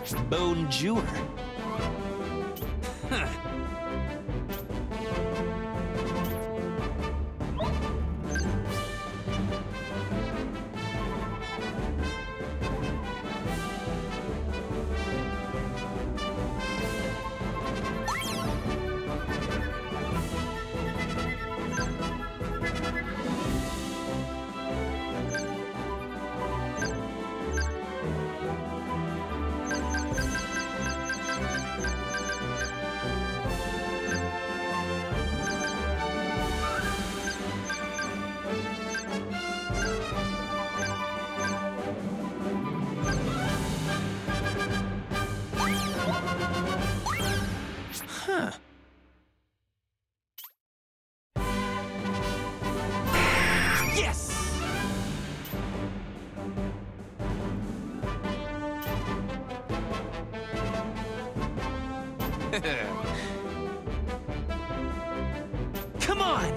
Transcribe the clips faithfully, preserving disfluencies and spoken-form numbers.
Bonjour. Huh. Huh. Yes! Come on!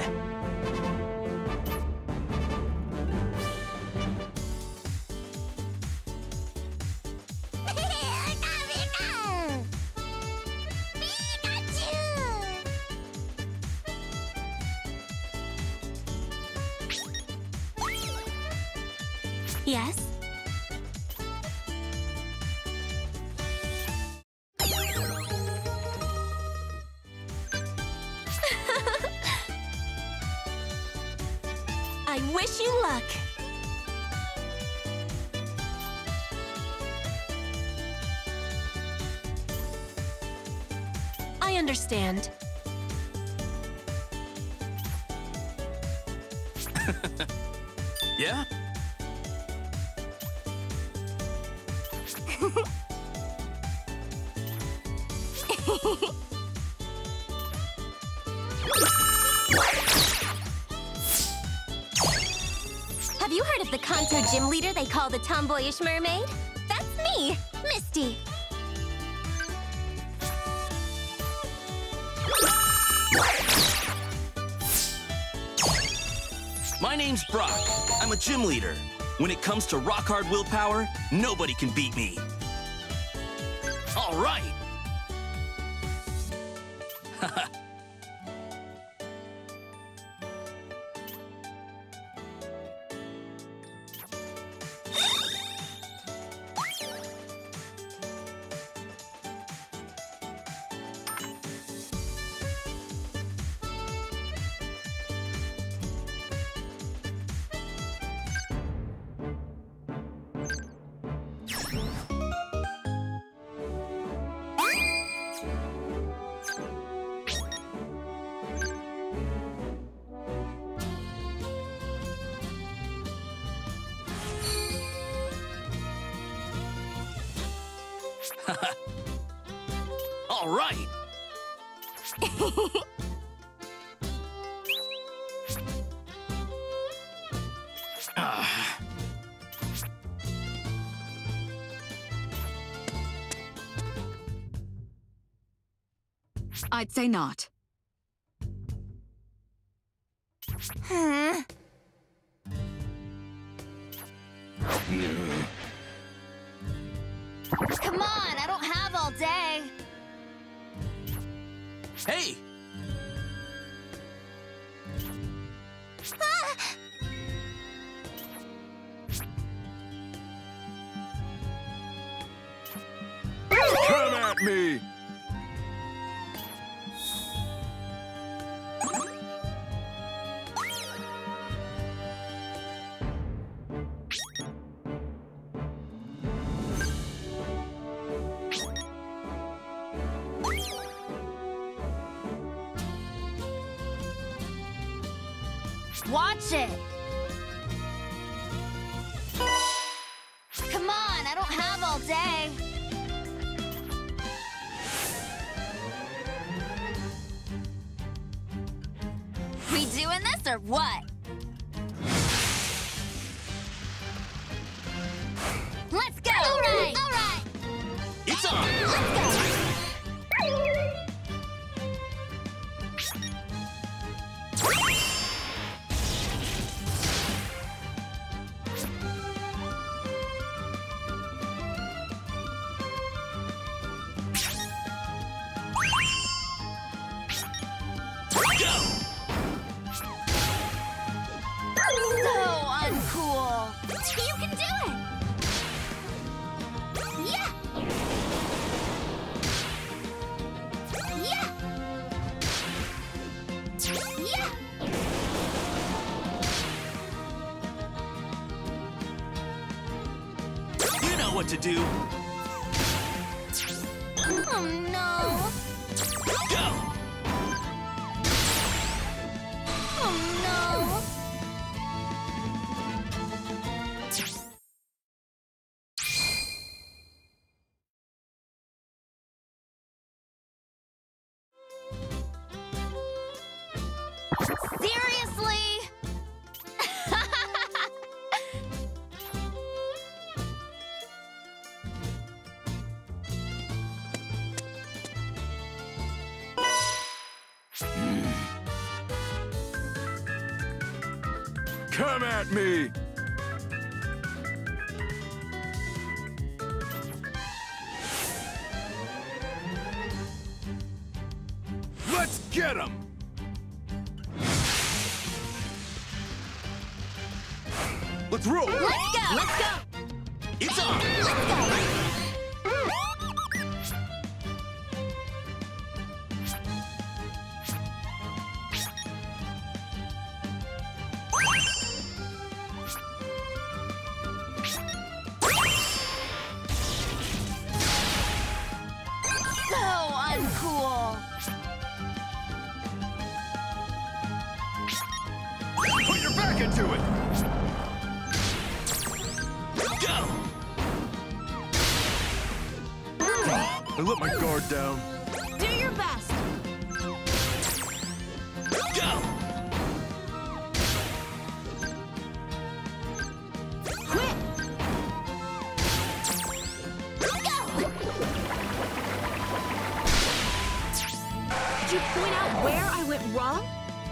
Yes? I wish you luck. I understand. Yeah? Have you heard of the Kanto gym leader they call the tomboyish mermaid? That's me, Misty. My name's Brock. I'm a gym leader. When it comes to rock-hard willpower, nobody can beat me. All right! All right! Ah. I'd say not. Huh? Come on, I don't have all day. Hey! Come at me! Watch it! Come on, I don't have all day. We doing this or what? Let's go! All right! All right! It's on! Let's go! what to do. Oh no! Go! Oh no! Seriously? Come at me! Let's get him! Let's roll! Let's go! Let's go! It's on! Let's go! So uncool! Put your back into it! Go! I let my guard down. Do your best! Go! Quit! Go! Did you point out where I went wrong?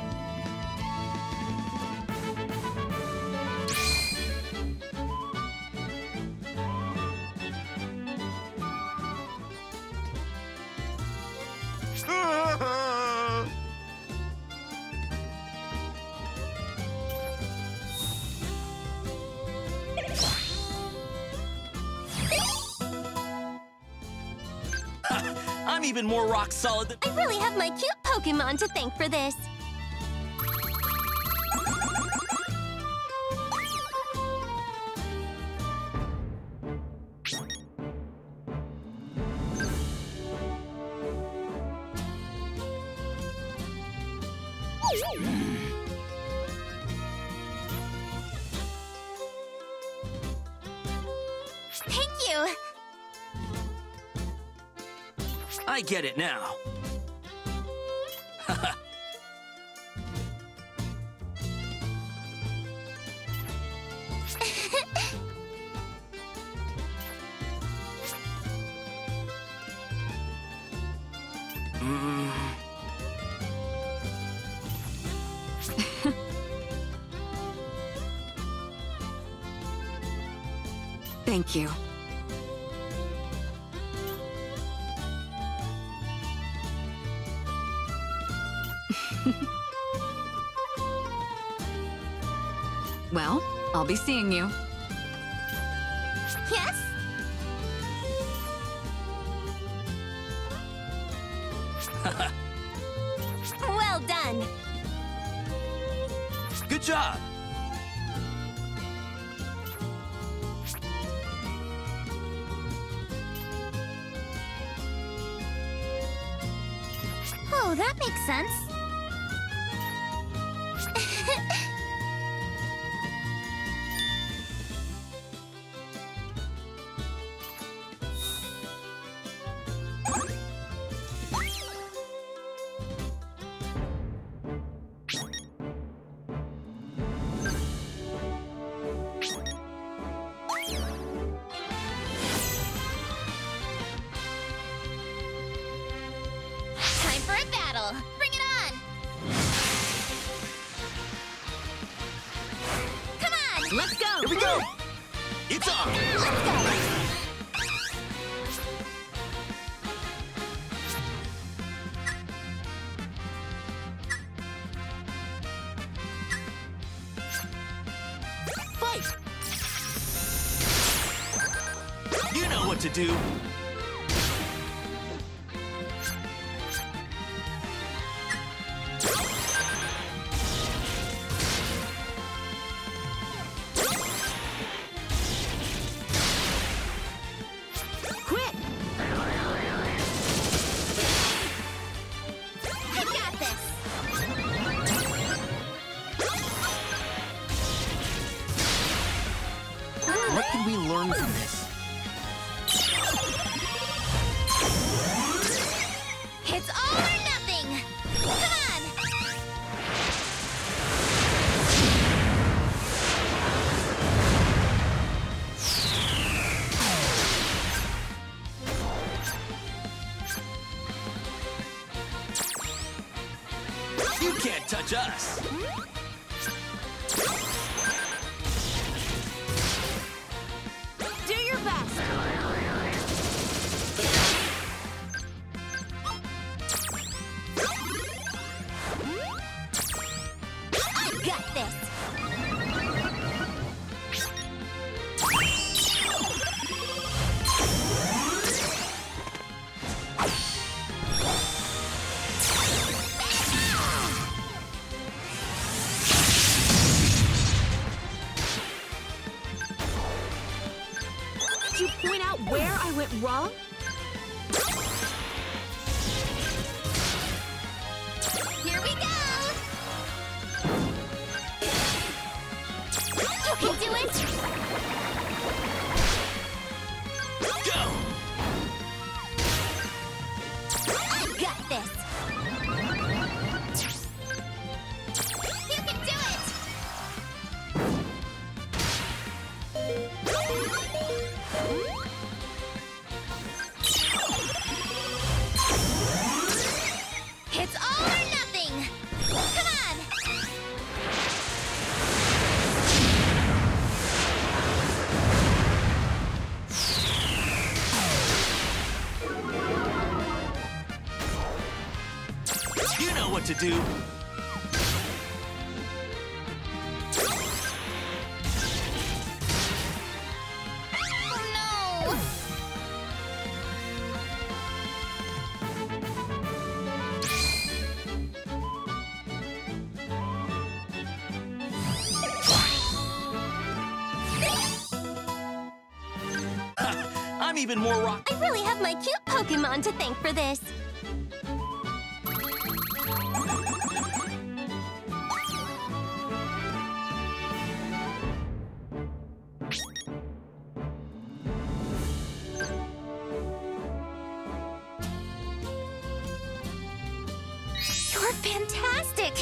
I'm even more rock solid than... I really have my cute Pokémon to thank for this. Thank you. I get it now. mm. Thank you. Well, I'll be seeing you. Yes? Well done. Good job. Oh, that makes sense. Time for a battle. Bring it on. Come on. Let's go! Here we go! It's on! Let's go. Fight! You know what to do. Can't touch us. Do your best. I got this. Did you point out where I went wrong? Here we go. You can do it. Go! I got this. You can do it. It's all or nothing. Come on. You know what to do. Oh no. I'm even more rock. I really have my cute Pokemon to thank for this. You're fantastic!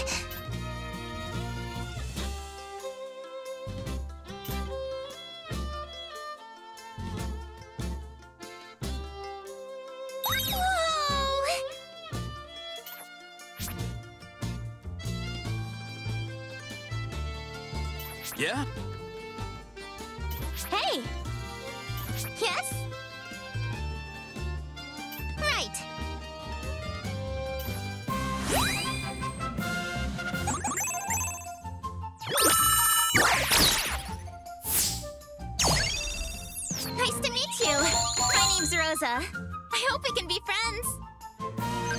Whoa! Yeah? Hey! Yes? Right. Nice to meet you. My name's Rosa. I hope we can be friends.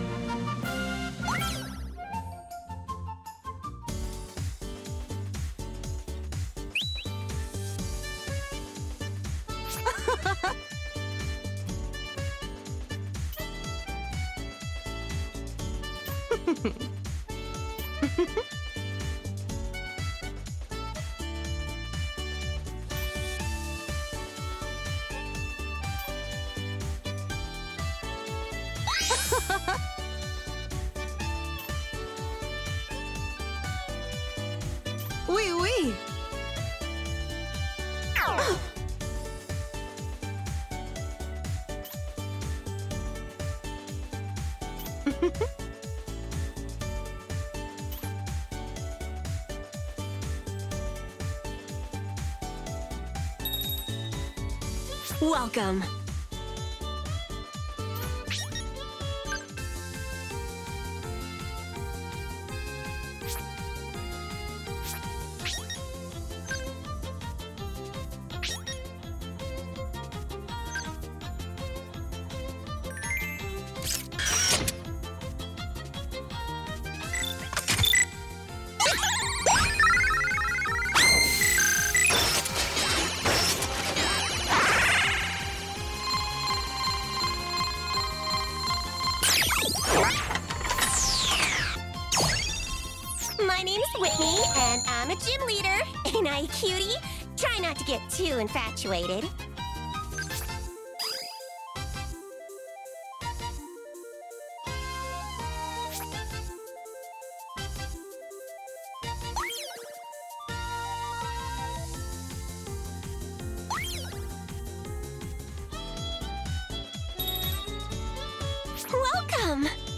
Oui, oui. Welcome. My name's Whitney, and I'm a gym leader. Ain't I a cutie? Try not to get too infatuated. Welcome!